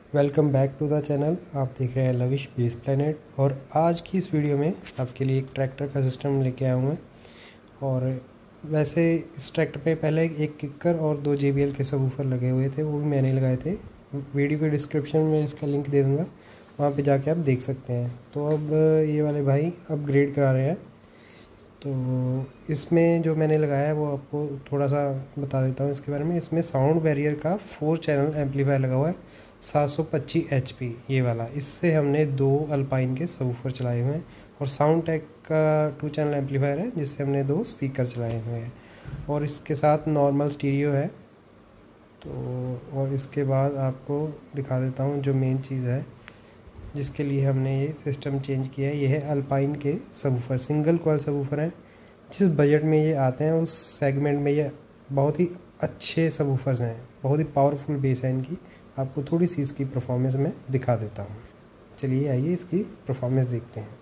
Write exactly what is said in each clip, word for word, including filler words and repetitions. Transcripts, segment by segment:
Welcome back to the channel. आप देख रहे हैं लविश बेस प्लेनेट। और आज की इस वीडियो में आपके लिए एक ट्रैक्टर का सिस्टम लेके आया हूँ मैं। और वैसे इस ट्रैक्टर पे पहले एक किकर और दो जे बी एल के सबवूफर लगे हुए थे, वो भी मैंने लगाए थे। वीडियो के डिस्क्रिप्शन में इसका लिंक दे दूँगा, वहाँ पे जाके आप देख सकते हैं। तो अब ये वाले भाई अपग्रेड करा रहे हैं, तो इसमें जो मैंने लगाया है वो आपको थोड़ा सा बता देता हूँ इसके बारे में। इसमें साउंड बैरियर का फोर चैनल एम्पलीफायर लगा हुआ है, सात सौ पच्चीस एच पी ये वाला। इससे हमने दो अल्पाइन के सबवूफर चलाए हुए हैं। और साउंड टेक का टू चैनल एम्पलीफायर है, जिससे हमने दो स्पीकर चलाए हुए हैं। और इसके साथ नॉर्मल स्टीरियो है। तो और इसके बाद आपको दिखा देता हूँ जो मेन चीज़ है जिसके लिए हमने ये सिस्टम चेंज किया है। ये है अल्पाइन के सबवूफर, सिंगल कॉइल सबवूफर हैं। जिस बजट में ये आते हैं उस सेगमेंट में ये बहुत ही अच्छे सबवूफर्स हैं, बहुत ही पावरफुल बेस है इनकी। आपको थोड़ी सी इसकी परफॉर्मेंस में दिखा देता हूँ। चलिए आइए इसकी परफॉर्मेंस देखते हैं।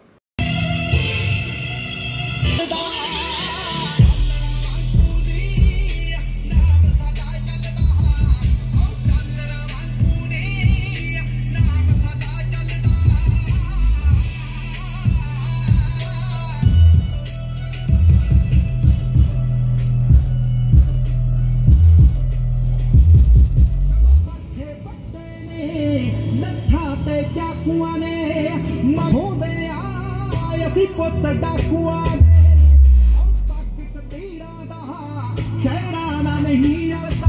पुत डाकुआ शहराना नहीं आता।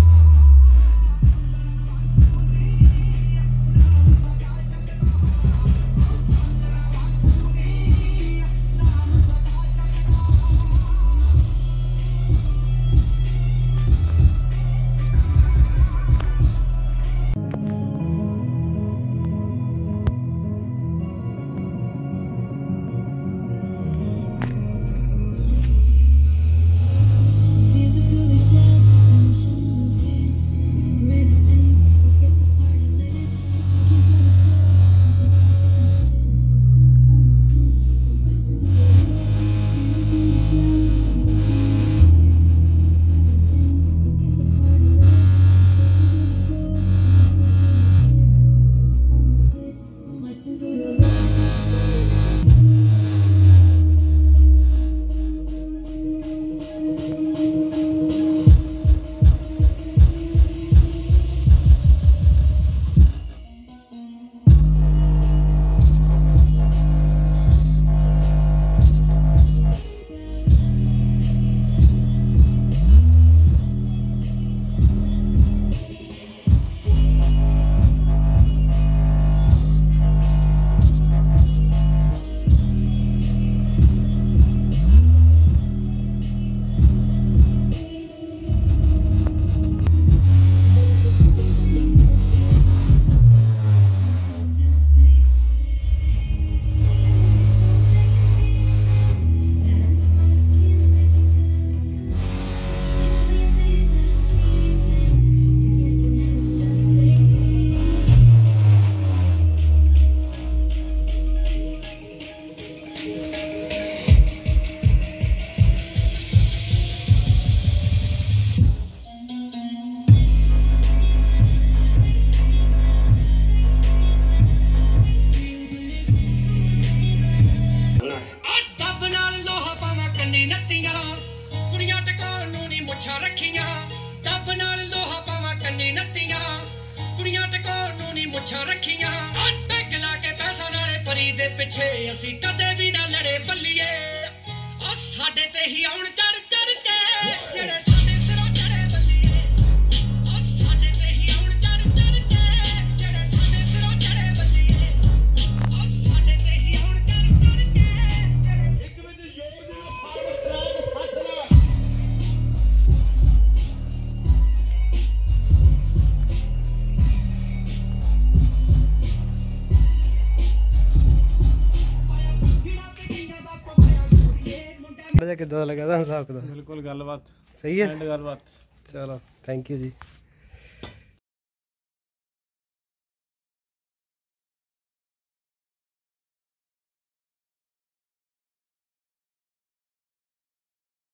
दे पिछे असी कदे भी ना लड़े बल्लिए, आ साडे ते ही आउण चढ़ चढ़ के जेड़े साडे सिरों चढ़े बल्लिए। आ साडे ते ही आउण चढ़ चढ़ के जेड़े साडे सिरों चढ़े बल्लिए। आ साडे ते ही आउण चढ़ चढ़ के जेड़े एक विच जोर दे पावर सठ ला। किदा लगा था हिसाब किताब? बिल्कुल गलबात सही है। गलबात। चलो थैंक यू जी।